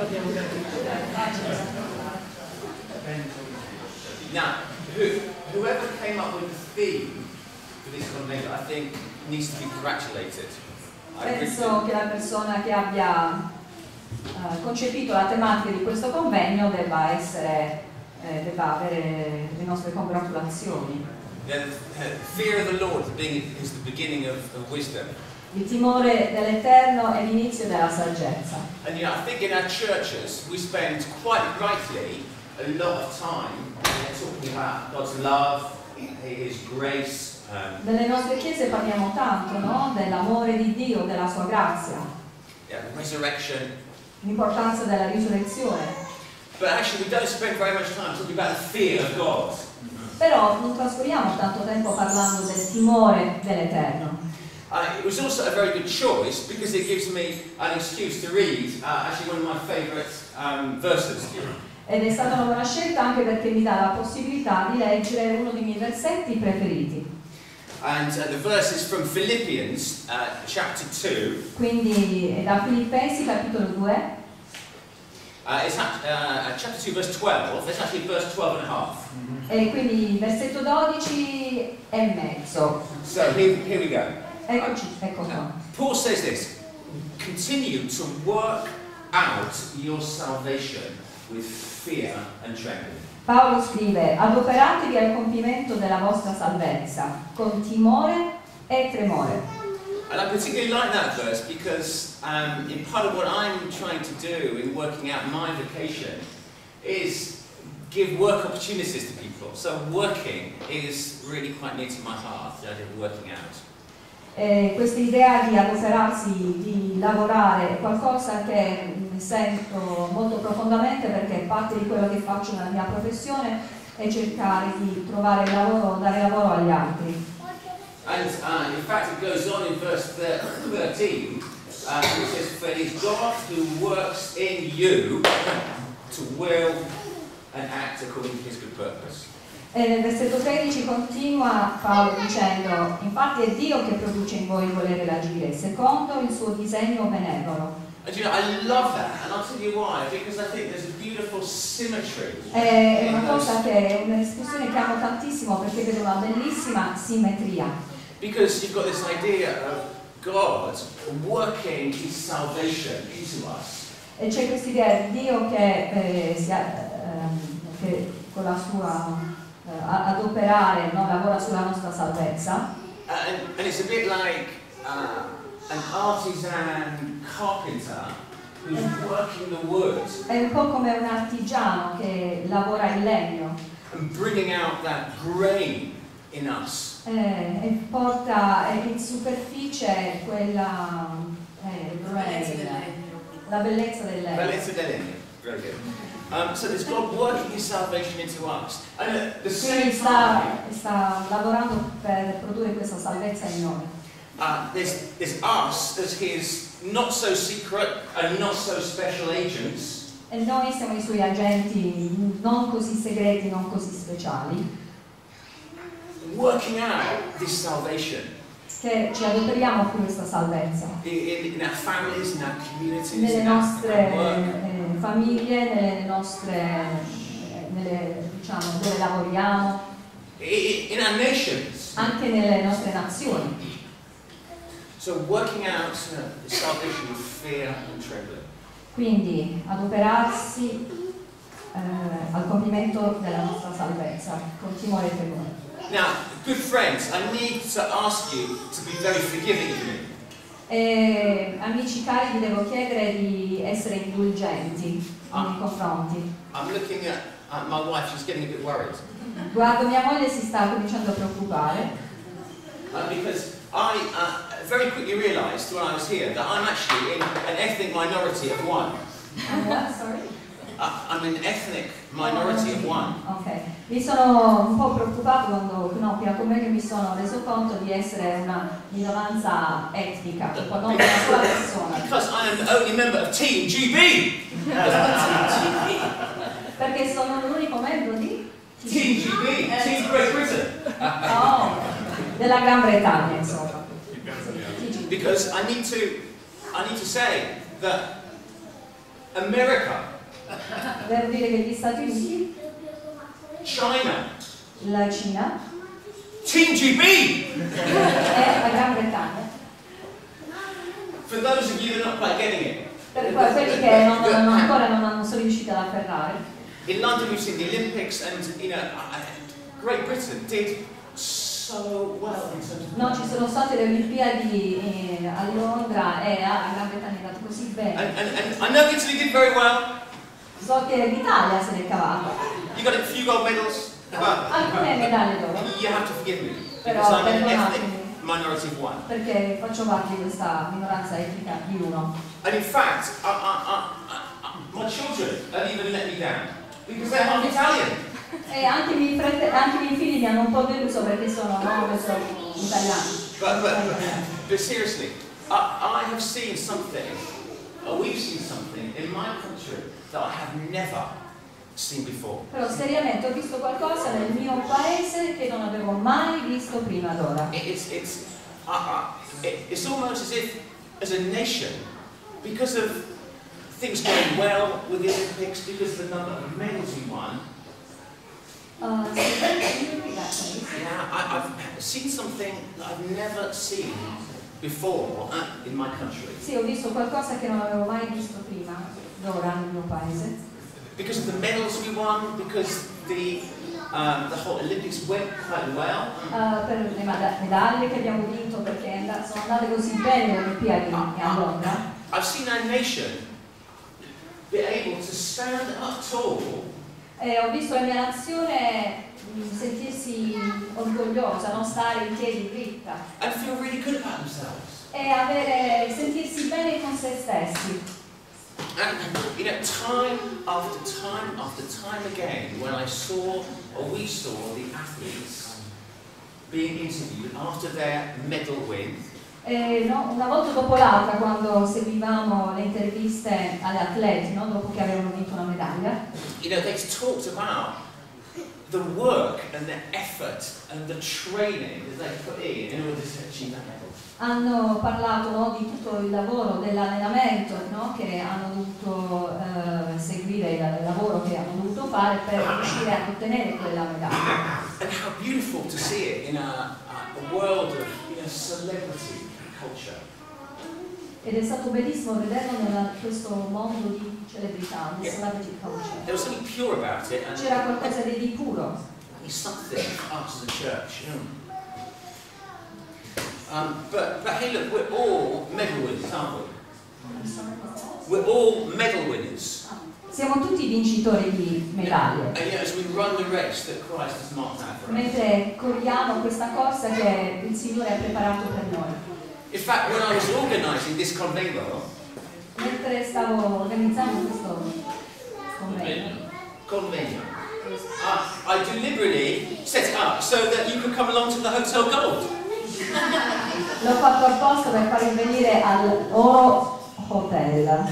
Now, whoever came up with the theme for this convention, I think, needs to be congratulated. Penso che la persona che abbia concepito la tematica di questo convegno debba avere le nostre congratulazioni. The fear of the Lord is the beginning of wisdom. Il timore dell'Eterno è l'inizio della saggezza. And I think in our churches we spend quite rightly a lot of time talking about God's love, His grace. Nelle nostre chiese parliamo tanto, no? Dell'amore di Dio, della sua grazia. Resurrection. L'importanza della risurrezione. But actually we don't spend very much time talking about the fear of God. Però non trascuriamo tanto tempo parlando del timore dell'Eterno. It was also a very good choice because it gives me an excuse to read actually one of my favourite verses. Ed è stata una buona scelta anche perché mi dà la possibilità di leggere uno dei miei versetti preferiti. And the verse is from Philippians chapter 2. Quindi è da Filippesi capitolo 2. It's chapter 2 verse 12. It's actually verse 12 and a half. E quindi versetto 12 e mezzo. So here we go. Eccoci, ecco qua. Paul says this: continue to work out your salvation with fear and trembling. Paolo scrive: adoperatevi al compimento della vostra salvezza con timore e tremore. And I particularly like that verse because in part of what I'm trying to do in working out my vocation is give work opportunities to people. So working is really quite near to my heart, the idea of working out. Questa idea di adoperarsi, di lavorare, è qualcosa che sento molto profondamente perché parte di quello che faccio nella mia professione è cercare di trovare lavoro, dare lavoro agli altri. And in fact it goes on in verse 13, it says, for it is God who works in you to will and act according to His good purpose. E nel versetto 13 continua Paolo dicendo: infatti è Dio che produce in voi il volere e l'agire secondo il suo disegno benevolo. And I love that, and I'll tell you why, because I think there's a beautiful symmetry. È una cosa che è un'espressione che amo tantissimo perché vedo una bellissima simmetria. Because you've got this idea of God working His salvation into us. E c'è questa idea di Dio che con la sua adoperare, no, lavora sulla nostra salvezza. And it's a bit like an artisan carpenter who's working the wood. È un po' come un artigiano che lavora il legno. And bringing out that grain in us. E porta in superficie quella la bellezza del legno. Bellezza del legno. Very good. So there's God working His salvation into us. And at the same time, sta lavorando per produrre questa salvezza in noi. There's us as His not so secret and not so special agents. E noi siamo i Suoi agenti non così segreti, non così speciali. Working out this salvation. Che ci adoperiamo per questa salvezza. In our families, in our communities, nelle nostre famiglie, nelle nostre, diciamo, dove lavoriamo, in our nations, anche nelle nostre nazioni. So working out the salvation with fear and trembling. Quindi adoperarsi al compimento della nostra salvezza con timore e tremore. Now, good friends, I need to ask you to be very forgiving of me. Amici cari, vi devo chiedere di essere indulgenti nei confronti. I'm looking at my wife, she's getting a bit worried. Guardo mia moglie, si sta cominciando a preoccupare. Because I very quickly realised when I was here that I'm actually in an ethnic minority of one. What? Sorry? I'm an ethnic minority of one. Ok, mi sono un po' preoccupato quando qui a convegno mi sono reso conto di essere una minoranza etnica, non una sola persona. Because I am the only member of Team GB. Perché sono l'unico membro di Team GB, Team Great Britain. Oh, della Gran Bretagna, insomma. Because I need to say that America. Devo dire che gli Stati Uniti, China. la Cina Team GB! e la Gran Bretagna. For those of you that are not quite getting it. Per quelli che ancora non sono riusciti ad afferrare. In London we've seen the Olympics and, you know, Great Britain did so well in terms of... No, ci sono state le Olimpiadi a Londra e la Gran Bretagna è andata così bene. And I know Italy did very well. So che l'Italia se n'è cavata. You got a few gold medals, but Alcune medaglie d'oro. you have to forgive me. Però Because I'm an ethnic perdonatemi, minority of one. perché faccio parte di questa minoranza etnica di uno. And in fact, my children have even let me down. Because they're half Italian. E anche i miei figli mi hanno un po' deluso perché sono italiani. But seriously, I have seen something, or we've seen something in my country that I have never seen before. Però seriamente ho visto qualcosa nel mio paese che non avevo mai visto prima d'ora. It's almost as if, as a nation, because of things going well with the Olympics, because of the number of medals we won, yeah, I've seen something that I've never seen before in my country. Sì, ho visto qualcosa che non avevo mai visto prima d'ora nel mio paese. Because of the medals we won, because the whole Olympics went quite well. Per le medaglie che abbiamo vinto, perché sono andate così bene le Olimpiadi a Londra. I've seen our nation be able to stand up tall. Ho visto la mia nazione sentirsi orgogliosa, non stare in piedi dritta. And feel really good about themselves. E sentirsi bene con se stessi. And you know, time after time after time again, when I saw, or we saw, the athletes being interviewed after their medal win. Una volta dopo l'altra, quando seguivamo le interviste alle atleti, no? Dopo che avevano vinto una medaglia, you know, they talked about the work and the effort and the training that they put in order to achieve that medal. Hanno parlato, no, di tutto il lavoro, dell'allenamento, no, che hanno dovuto seguire, il lavoro che hanno dovuto fare per riuscire ad ottenere quella medaglia. And how beautiful to see it in a world of, you know, celebrity culture. Ed è stato bellissimo vederlo in questo mondo di celebrità, di celebrity culture. There was something pure about it, and C'era qualcosa di puro. it's something for us as a church. You know? But hey, look, we're all medal winners, aren't we? We're all medal winners. Siamo tutti vincitori di medaglie. And yet, as we run the race that Christ has marked out for us. Mentre corriamo questa corsa che il Signore ha preparato per noi. In fact, when I was organising this convegno, Mentre stavo organizzando questo convegno, I deliberately set it up so that you could come along to the Hotel Gold. L'ho fatto apposta per farvi venire all'Oro Hotel.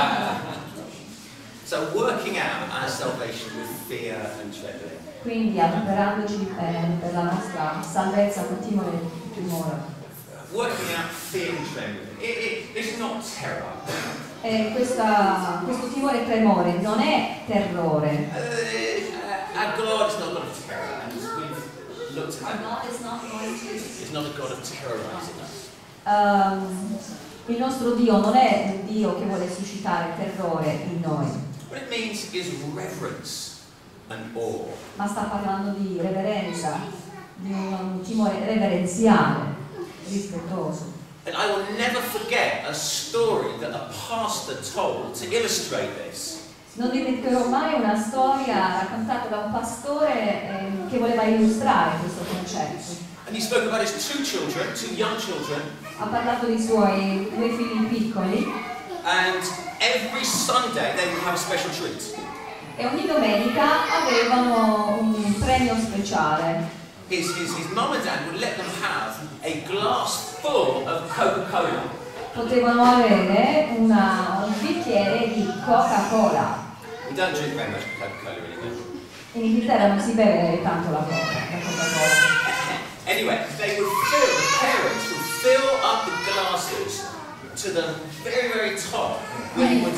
So working out our salvation with fear and trembling. Quindi adoperandoci per la nostra salvezza con timore e timore. Working out fear and trembling. It's not terror. E questo timore e tremore non è terrore. Our God is not a God of terror, and we've looked at God is not going to. It's not a God of terrorizing us. Il nostro Dio non è un Dio che vuole suscitare terrore in noi. What it means is reverence and awe. Ma sta parlando di reverenza, di un timore reverenziale, rispettoso. And I will never forget a story that a pastor told to illustrate this. Non dimenticherò mai una storia raccontata da un pastore che voleva illustrare questo concetto. And he spoke about his two young children. Ha parlato dei suoi due figli piccoli. And every Sunday they would have a special treat. E ogni domenica avevano un premio speciale. His mom and dad would let them have a glass full of Coca-Cola. Potevano avere un bicchiere di Coca-Cola. We don't drink very much Coca-Cola anymore. In Inghilterra non si beve tanto la Coca-Cola. Anyway, the parents would fill up the glasses to the very, very top. And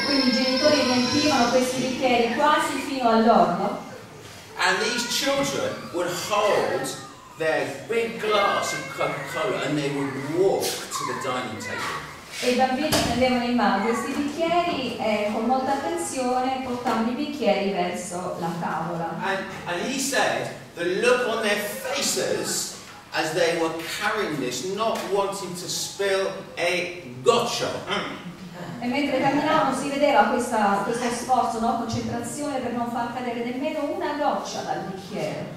Quindi i genitori riempivano questi bicchieri quasi fino all'orlo. And these children would hold their big glass of Coca-Cola and they would walk to the dining table. E i bambini prendevano in mano questi bicchieri e con molta attenzione portavano i bicchieri verso la tavola. And he said the look on their faces as they were carrying this, not wanting to spill a goccio. E mentre camminavano si vedeva questo sforzo, no? Concentrazione per non far cadere nemmeno una goccia dal bicchiere.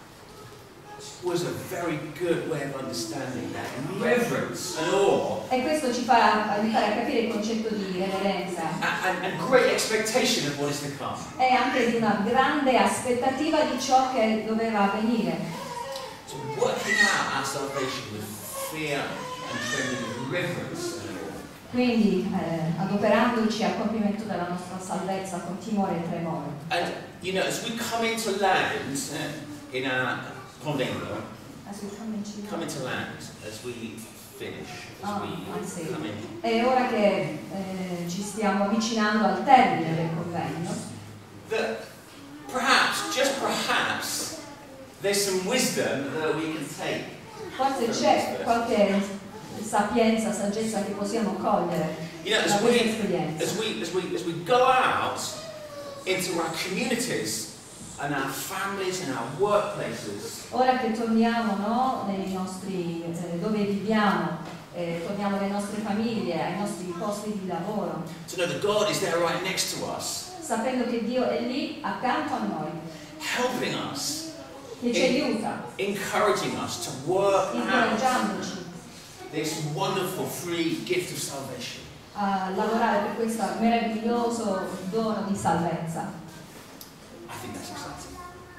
Was a very good way of understanding that reverence and awe. E questo ci fa aiutare a capire il concetto di reverenza. And great expectation of what is to come. E anche di una grande aspettativa di ciò che doveva avvenire. So working out our salvation with fear and trembling, with reverence and awe. Quindi adoperandoci al compimento della nostra salvezza con timore e tremore. And you know, as we come into land in our Convento, come into land as we finish, as we come in. E ora che ci stiamo avvicinando al termine del convegno, That perhaps, just perhaps, there's some wisdom that we can take. forse c'è qualche sapienza, saggezza che possiamo cogliere da questa esperienza. As we go out into our communities and our families and our workplaces. Ora che torniamo, no, nei nostri, dove viviamo, torniamo alle nostre famiglie, ai nostri posti di lavoro, To know that God is there right next to us, sapendo che Dio è lì accanto a noi, helping us, che ci aiuta, encouraging us to work out incoraggiandoci this wonderful free gift of salvation. a lavorare per questo meraviglioso dono di salvezza. I think that's exciting.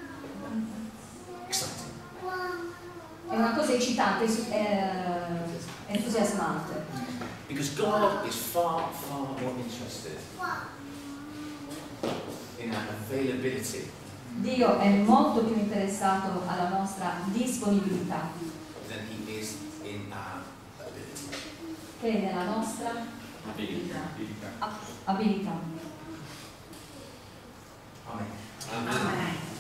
Exciting. È una cosa eccitante, entusiasmante. Because God is far, far more interested in our availability Dio è molto più interessato alla nostra disponibilità than He is in our ability. che nella nostra abilità. Amen. Amen.